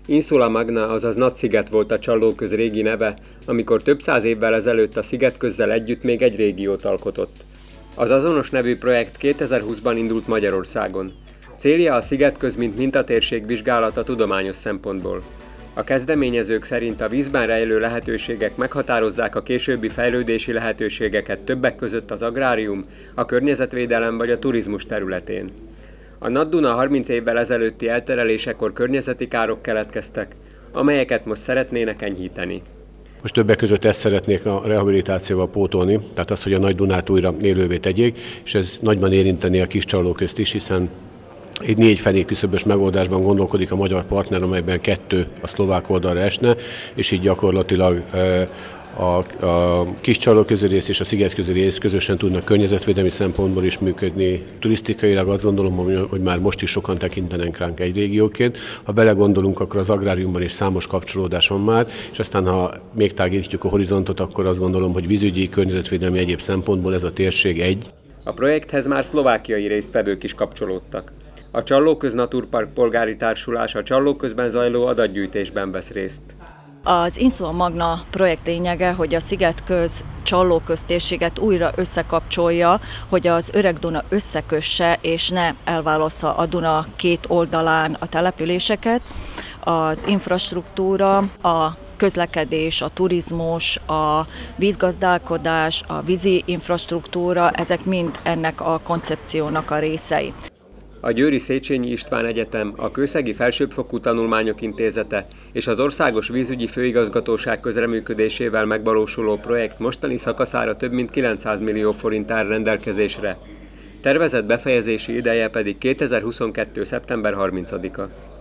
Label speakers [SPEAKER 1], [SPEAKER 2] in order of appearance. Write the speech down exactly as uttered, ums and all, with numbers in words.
[SPEAKER 1] Insula Magna, azaz Nagy-sziget volt a Csallóköz régi neve, amikor több száz évvel ezelőtt a szigetközzel együtt még egy régiót alkotott. Az azonos nevű projekt kétezer-húszban indult Magyarországon. Célja a szigetköz mint mintatérség vizsgálata tudományos szempontból. A kezdeményezők szerint a vízben rejlő lehetőségek meghatározzák a későbbi fejlődési lehetőségeket többek között az agrárium, a környezetvédelem vagy a turizmus területén. A Nad-Duna harminc évvel ezelőtti elterelésekor környezeti károk keletkeztek, amelyeket most szeretnének enyhíteni.
[SPEAKER 2] Most többek között ezt szeretnék a rehabilitációval pótolni, tehát az, hogy a Nagy-Dunát újra élővé tegyék, és ez nagyban érinteni a kis Csallóközt is, hiszen egy négy fenékküszöbös megoldásban gondolkodik a magyar partner, amelyben kettő a szlovák oldalra esne, és így gyakorlatilag a, a kis Csallóközi rész és a szigetközi rész közösen tudnak környezetvédelmi szempontból is működni. Turisztikailag azt gondolom, hogy már most is sokan tekintenek ránk egy régióként. Ha belegondolunk, akkor az agráriumban is számos kapcsolódás van már, és aztán ha még tágítjuk a horizontot, akkor azt gondolom, hogy vízügyi, környezetvédelmi egyéb szempontból ez a térség egy.
[SPEAKER 1] A projekthez már szlovákiai résztvevők is kapcsolódtak. A Csallóköz Naturpark polgári társulás a Csallóközben zajló adatgyűjtésben vesz részt.
[SPEAKER 3] Az Insula Magna projekt lényege, hogy a szigetköz Csallóköz térséget újra összekapcsolja, hogy az Öreg Duna összekösse és ne elválassza a Duna két oldalán a településeket. Az infrastruktúra, a közlekedés, a turizmus, a vízgazdálkodás, a vízi infrastruktúra, ezek mind ennek a koncepciónak a részei.
[SPEAKER 1] A Győri Széchenyi István Egyetem, a Kőszegi Felsőbbfokú Tanulmányok Intézete és az Országos Vízügyi Főigazgatóság közreműködésével megvalósuló projekt mostani szakaszára több mint kilencszáz millió forint áll rendelkezésre. Tervezett befejezési ideje pedig kétezer-huszonkettő szeptember harmincadika.